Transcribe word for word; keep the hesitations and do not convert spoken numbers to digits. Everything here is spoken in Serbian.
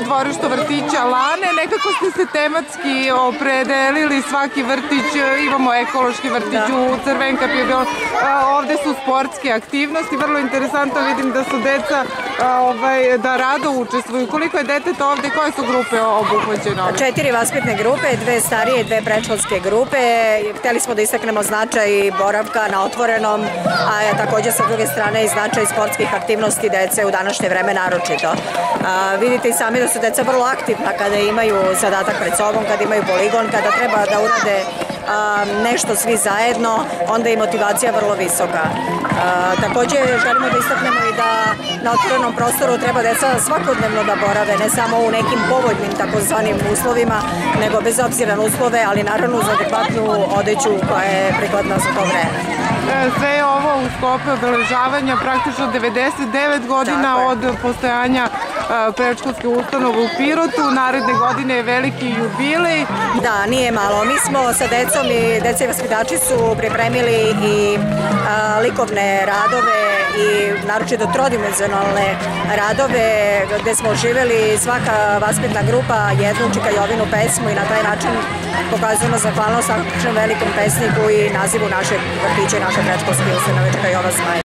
dvorištu vrtića Lane. Nekako ste se tematski opredelili, svaki vrtić, imamo ekološki vrtić, u Crvenkap je bilo, ovde su sportske aktivnosti, vrlo interesantno, vidim da su deca da rado učestvuju. Koliko je deteta ovde, koje su grupe obuhvaćene ovde? Četiri vaspitne grupe, dve starije i dve predškolske grupe. Hteli smo da istaknemo značaj boravka na otvorenom, a takođe sa druge strane i značaj sportskih aktivnosti dece u današnje vreme naročito. Vidite i sami da su deca vrlo aktivna kada imaju zadatak pred sobom, kada imaju poligon, kada treba da urade nešto svi zajedno, onda je motivacija vrlo visoka. Takođe želimo da istaknemo i da na otvorenom prostoru treba deca svakodnevno da borave, ne samo u nekim povoljnim takozvanim uslovima, nego bez obzira na uslove, ali naravno uz adekvatnu odeću koja je prikladna za to vreme. Sve je ovo u sklopu obeležavanja praktično devedeset devet godina od postojanja predškolske ustanove u Pirotu. Naredne godine je veliki jubilej. Da, nije malo. Mi smo sa decom i deca i vaspitači su pripremili i likovne radove i naročito trodimenzionalne radove gde smo oživeli svaka vaspitna grupa jednu Čika Jovinu pesmu i na taj način pokazujemo zahvalnost velikom pesniku i nazivu našeg vrtića i naše predškolske ustanove Čika Jova Zmaj.